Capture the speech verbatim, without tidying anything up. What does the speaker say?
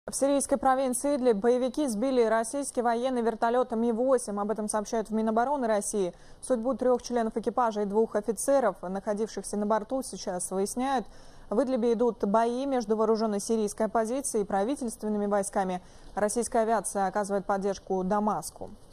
В сирийской провинции Идлиб боевики сбили российский военный вертолет Ми восемь. Об этом сообщают в Минобороны России. Судьбу трех членов экипажа и двух офицеров, находившихся на борту, сейчас выясняют. В Идлибе идут бои между вооруженной сирийской оппозицией и правительственными войсками. Российская авиация оказывает поддержку Дамаску.